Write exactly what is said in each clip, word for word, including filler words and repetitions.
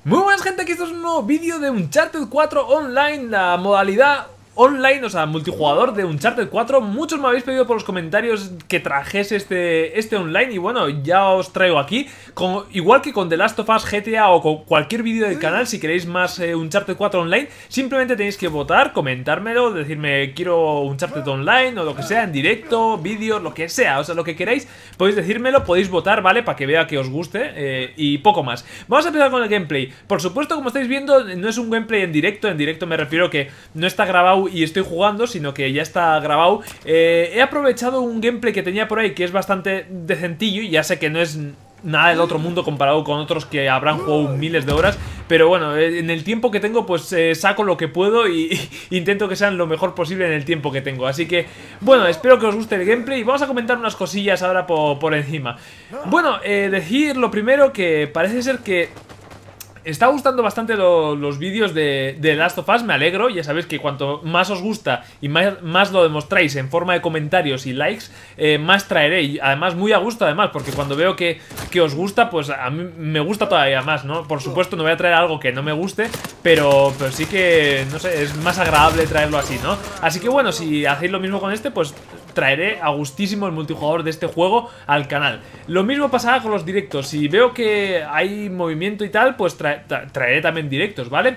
Muy buenas gente, aquí esto es un nuevo vídeo de Uncharted cuatro Online, la modalidad online, o sea, multijugador de Uncharted cuatro. Muchos me habéis pedido por los comentarios que trajese este, este online y bueno, ya os traigo aquí. Como, igual que con The Last of Us, G T A o con cualquier vídeo del canal, si queréis más eh, Uncharted cuatro Online, simplemente tenéis que votar, comentármelo, decirme quiero Uncharted Online o lo que sea, en directo, vídeos, lo que sea, o sea, lo que queráis, podéis decírmelo, podéis votar, ¿vale? Para que vea que os guste eh, y poco más. Vamos a empezar con el gameplay. Por supuesto, como estáis viendo, no es un gameplay en directo, en directo me refiero que no está grabado y estoy jugando, sino que ya está grabado. eh, He aprovechado un gameplay que tenía por ahí que es bastante decentillo y ya sé que no es nada del otro mundo comparado con otros que habrán jugado miles de horas, pero bueno, en el tiempo que tengo pues eh, saco lo que puedo y, y intento que sean lo mejor posible en el tiempo que tengo. Así que bueno, espero que os guste el gameplay y vamos a comentar unas cosillas ahora por, por encima. Bueno, eh, decir lo primero que parece ser que está gustando bastante lo, los vídeos de, de Last of Us, me alegro. Ya sabéis que cuanto más os gusta y más, más lo demostráis en forma de comentarios y likes, eh, más traeré. Y además muy a gusto además, porque cuando veo que, que os gusta, pues a mí me gusta todavía más, ¿no? Por supuesto no voy a traer algo que no me guste, pero, pero sí que, no sé, es más agradable traerlo así, ¿no? Así que bueno, si hacéis lo mismo con este, pues traeré a gustísimo el multijugador de este juego al canal. Lo mismo pasará con los directos. Si veo que hay movimiento y tal, pues tra tra traeré también directos, ¿vale?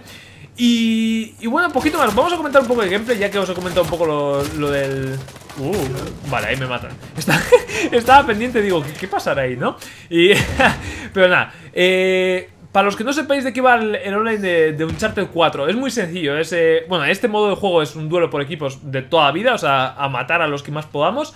Y, y bueno, un poquito más. Vamos a comentar un poco de gameplay, ya que os he comentado un poco lo, lo del... Uh, vale, ahí me matan. Está, estaba pendiente, digo, ¿qué, qué pasará ahí, no? Y... pero nada, eh... para los que no sepáis de qué va el, el online de, de Uncharted cuatro, es muy sencillo. Es, eh, bueno, este modo de juego es un duelo por equipos de toda la vida, o sea, a matar a los que más podamos.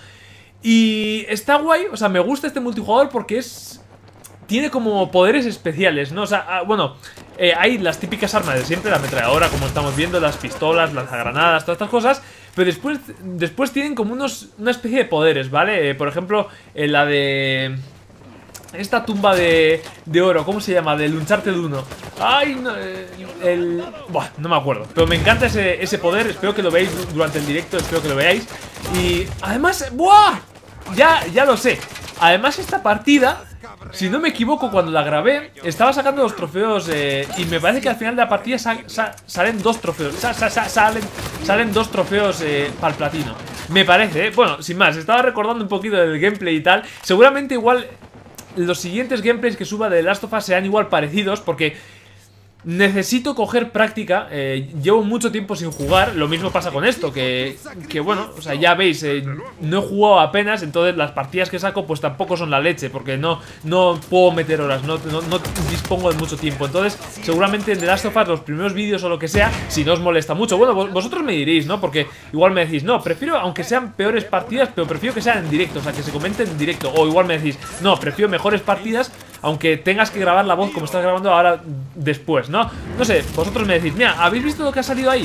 Y está guay, o sea, me gusta este multijugador porque es... tiene como poderes especiales, ¿no? O sea, ah, bueno, eh, hay las típicas armas de siempre, la ametralladora, como estamos viendo, las pistolas, lanzagranadas, todas estas cosas. Pero después, después tienen como unos, una especie de poderes, ¿vale? Eh, por ejemplo, eh, la de... esta tumba de, de oro, ¿cómo se llama? Del Uncharted uno. Ay, no, el... Buah, no me acuerdo. Pero me encanta ese, ese poder. Espero que lo veáis durante el directo. Espero que lo veáis. Y además... ¡Buah! Ya, ya lo sé. Además esta partida, si no me equivoco, cuando la grabé, estaba sacando los trofeos eh, y me parece que al final de la partida sa sa salen dos trofeos. Sa sa sa salen, salen dos trofeos eh, para el platino. Me parece, ¿eh? Bueno, sin más, estaba recordando un poquito del gameplay y tal. Seguramente igual... los siguientes gameplays que suba de The Last of Us serán igual parecidos, porque necesito coger práctica. eh, Llevo mucho tiempo sin jugar. Lo mismo pasa con esto, que, que bueno, o sea, ya veis, eh, no he jugado apenas. Entonces las partidas que saco pues tampoco son la leche, porque no, no puedo meter horas, no, no, no dispongo de mucho tiempo. Entonces seguramente en The Last of Us los primeros vídeos o lo que sea, si no os molesta mucho, bueno, vosotros me diréis, ¿no? Porque igual me decís, no, prefiero, aunque sean peores partidas, pero prefiero que sean en directo, o sea, que se comenten en directo. O igual me decís, no, prefiero mejores partidas, aunque tengas que grabar la voz como estás grabando ahora después, ¿no? No sé, vosotros me decís, mira, ¿habéis visto lo que ha salido ahí?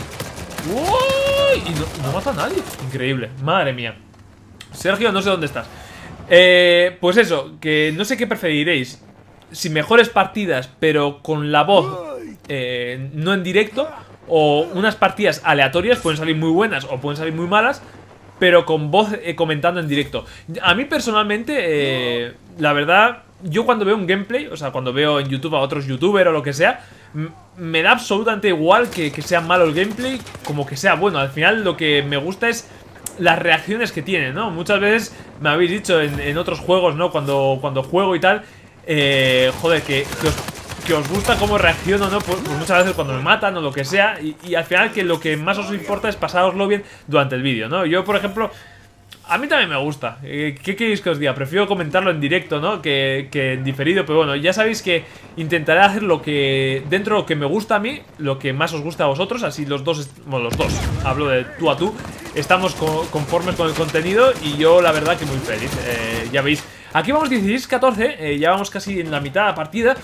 ¡Uy! Y no, no mata a nadie. Increíble, madre mía. Sergio, no sé dónde estás. Eh, pues eso, que no sé qué preferiréis. Si mejores partidas, pero con la voz eh, no en directo, o unas partidas aleatorias, pueden salir muy buenas o pueden salir muy malas, pero con voz eh, comentando en directo. A mí personalmente, eh, la verdad, yo cuando veo un gameplay, o sea, cuando veo en YouTube a otros youtubers o lo que sea, me da absolutamente igual que, que sea malo el gameplay como que sea bueno. Al final lo que me gusta es las reacciones que tiene, ¿no? Muchas veces me habéis dicho en, en otros juegos, ¿no? Cuando, cuando juego y tal, eh, joder, que, que, os, que os gusta cómo reacciono, ¿no? Pues, pues muchas veces cuando me matan o lo que sea, y, y al final que lo que más os importa es pasároslo bien durante el vídeo, ¿no? Yo, por ejemplo... a mí también me gusta. ¿Qué queréis que os diga? Prefiero comentarlo en directo, ¿no? Que, que en diferido. Pero bueno, ya sabéis que intentaré hacer lo que... dentro de lo que me gusta a mí, lo que más os gusta a vosotros. Así los dos... bueno, los dos. Hablo de tú a tú. Estamos co conformes con el contenido. Y yo, la verdad, que muy feliz. Eh, ya veis. Aquí vamos dieciséis catorce. Eh, ya vamos casi en la mitad de la partida.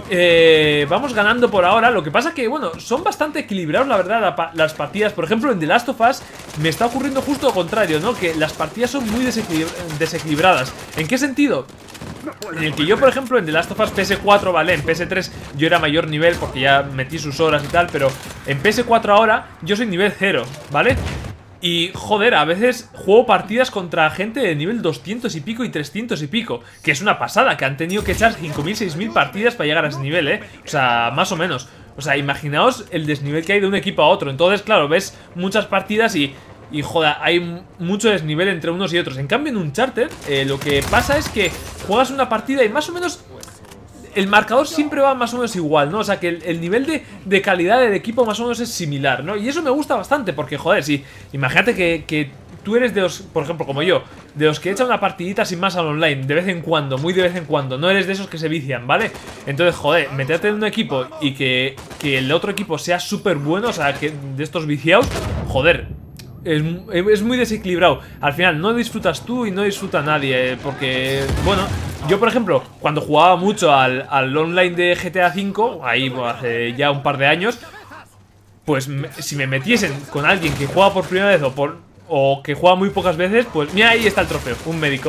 Eh, vamos ganando por ahora. Lo que pasa que, bueno, son bastante equilibrados, la verdad, la pa las partidas. Por ejemplo, en The Last of Us me está ocurriendo justo lo contrario, ¿no? Que las partidas son muy desequilib desequilibradas. ¿En qué sentido? En el que yo, por ejemplo, en The Last of Us P S cuatro, ¿vale? En P S tres yo era mayor nivel porque ya metí sus horas y tal. Pero en P S cuatro ahora yo soy nivel cero, ¿vale? Y, joder, a veces juego partidas contra gente de nivel doscientos y pico y trescientos y pico. Que es una pasada, que han tenido que echar cinco mil, seis mil partidas para llegar a ese nivel, ¿eh? O sea, más o menos. O sea, imaginaos el desnivel que hay de un equipo a otro. Entonces, claro, ves muchas partidas y... Y, joder, hay mucho desnivel entre unos y otros. En cambio, en Uncharted, eh, lo que pasa es que juegas una partida y más o menos... El marcador siempre va más o menos igual, ¿no? O sea, que el, el nivel de, de calidad del equipo más o menos es similar, ¿no? Y eso me gusta bastante porque, joder, si... Imagínate que, que tú eres de los, por ejemplo, como yo, de los que echan una partidita sin más al online, de vez en cuando, muy de vez en cuando. No eres de esos que se vician, ¿vale? Entonces, joder, meterte en un equipo y que, que el otro equipo sea súper bueno, o sea, que de estos viciados, joder... Es, es muy desequilibrado. Al final no disfrutas tú y no disfruta nadie, eh, porque, bueno, yo por ejemplo, cuando jugaba mucho al, al online de G T A cinco, ahí pues, hace ya un par de años, pues me, si me metiesen con alguien que juega por primera vez o, por, o que juega muy pocas veces, pues mira, ahí está el trofeo, un médico.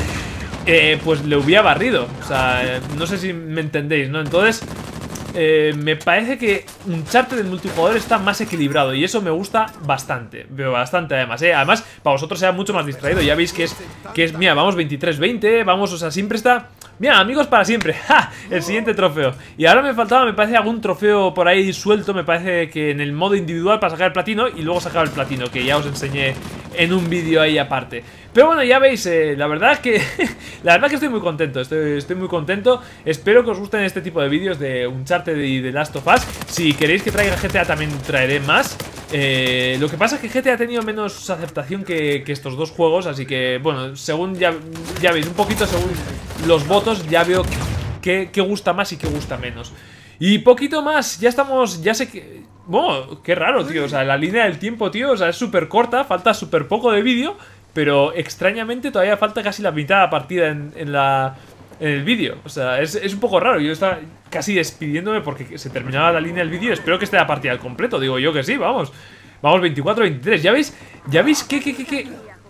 eh, pues le hubiera barrido. O sea, no sé si me entendéis, ¿no? Entonces... Eh, me parece que Uncharted del multijugador está más equilibrado y eso me gusta bastante, pero bastante además, ¿eh? Además, para vosotros sea mucho más distraído. Ya veis que es, que es mira, vamos veintitrés veinte, vamos, o sea, siempre está... Mira, amigos para siempre, ¡ja! El siguiente trofeo. Y ahora me faltaba, me parece, algún trofeo por ahí suelto. Me parece que en el modo individual para sacar el platino y luego sacar el platino, que ya os enseñé en un vídeo ahí aparte. Pero bueno, ya veis, eh, la verdad que la verdad que estoy muy contento, estoy, estoy muy contento. Espero que os gusten este tipo de vídeos de Uncharted y de Last of Us. Si queréis que traiga G T A también traeré más. eh, Lo que pasa es que G T A ha tenido menos aceptación que, que estos dos juegos. Así que, bueno, según ya, ya veis, un poquito según los votos ya veo qué gusta más y qué gusta menos. Y poquito más, ya estamos, ya sé que... Bueno, qué raro, tío, o sea, la línea del tiempo, tío, o sea, es súper corta, falta súper poco de vídeo. Pero extrañamente todavía falta casi la mitad de la partida en, en, la, en el vídeo. O sea, es, es un poco raro. Yo estaba casi despidiéndome porque se terminaba la línea del vídeo. Espero que esté la partida al completo. Digo yo que sí, vamos. Vamos, veinticuatro veintitrés. ¿Ya veis? ¿Ya veis qué, qué, qué, qué?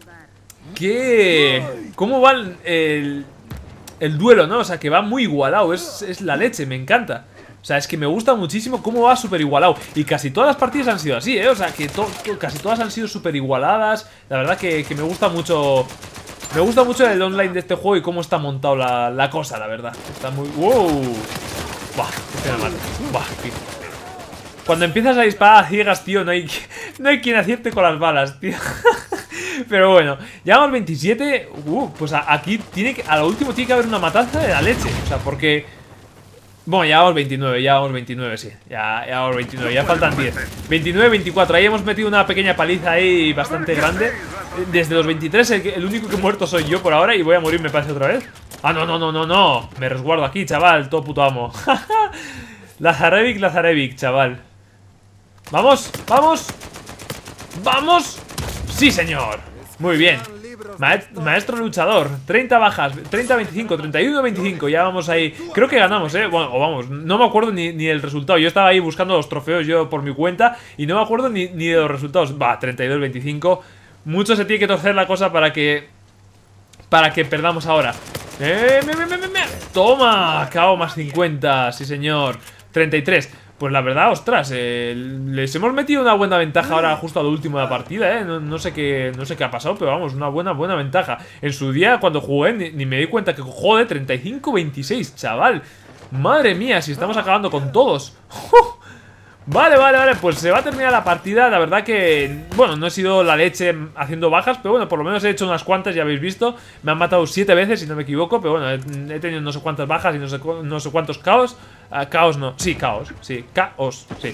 ¿Qué? ¿Cómo va el, el, el duelo, no? O sea, que va muy igualado. Es, es la leche, me encanta. O sea, es que me gusta muchísimo cómo va súper igualado. Y casi todas las partidas han sido así, ¿eh? O sea, que to casi todas han sido súper igualadas. La verdad que, que me gusta mucho... Me gusta mucho el online de este juego y cómo está montado la, la cosa, la verdad. Está muy... ¡Wow! ¡Buah! ¡Qué pena mal! ¡Buah! Qué... Cuando empiezas a disparar a ciegas, tío, no hay, no hay quien acierte con las balas, tío. Pero bueno, llevamos veintisiete. Uh, pues a, aquí tiene que... A lo último tiene que haber una matanza de la leche. O sea, porque... Bueno, ya vamos veintinueve, ya vamos veintinueve, sí. Ya, ya vamos veintinueve, ya faltan diez. veintinueve, veinticuatro, ahí hemos metido una pequeña paliza ahí bastante grande. Desde los veintitrés, el, el único que he muerto soy yo por ahora. Y voy a morir, me parece, otra vez. Ah, no, no, no, no, no. Me resguardo aquí, chaval, todo puto amo. Lazarevic, Lazarevic, chaval. Vamos, vamos. Vamos. Sí, señor. Muy bien. Maestro luchador, treinta bajas, treinta veinticinco, treinta y uno veinticinco. Ya vamos ahí, creo que ganamos, eh bueno, o vamos, no me acuerdo ni, ni el resultado. Yo estaba ahí buscando los trofeos yo por mi cuenta y no me acuerdo ni, ni de los resultados. Va, treinta y dos veinticinco. Mucho se tiene que torcer la cosa para que Para que perdamos ahora. eh, me, me, me, me, me. Toma, K O más cincuenta, sí señor. Treinta y tres. Pues la verdad, ostras, eh, les hemos metido una buena ventaja ahora justo a lo último de la partida, eh. No, no sé qué, no sé qué ha pasado, pero vamos, una buena, buena ventaja. En su día, cuando jugué, ni, ni me di cuenta que, joder, treinta y cinco veintiséis, chaval. Madre mía, si estamos acabando con todos. Vale, vale, vale, pues se va a terminar la partida. La verdad que, bueno, no he sido la leche haciendo bajas, pero bueno, por lo menos he hecho unas cuantas, ya habéis visto. Me han matado siete veces, si no me equivoco, pero bueno, he, he tenido no sé cuántas bajas y no sé, no sé cuántos caos. Uh, caos no, sí, caos, sí, caos, sí.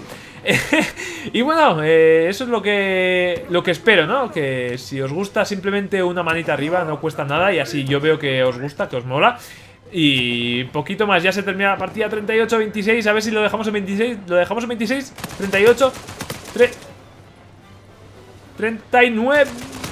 Y bueno, eh, eso es lo que, lo que espero, ¿no? Que si os gusta, simplemente una manita arriba, no cuesta nada. Y así yo veo que os gusta, que os mola. Y poquito más, ya se termina la partida. Treinta y ocho veintiséis, a ver si lo dejamos en veintiséis. Lo dejamos en veintiséis, treinta y ocho, treinta y nueve,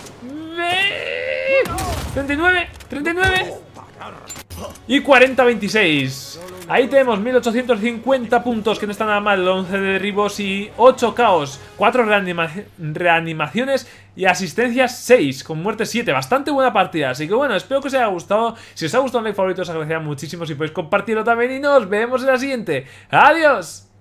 treinta y nueve, treinta y nueve y cuarenta veintiséis. Ahí tenemos mil ochocientos cincuenta puntos, que no está nada mal. once de derribos y ocho caos, cuatro reanima reanimaciones y asistencias seis, con muerte siete. Bastante buena partida, así que bueno, espero que os haya gustado. Si os ha gustado un like favorito os agradecería muchísimo si podéis compartirlo también. Y nos vemos en la siguiente. ¡Adiós!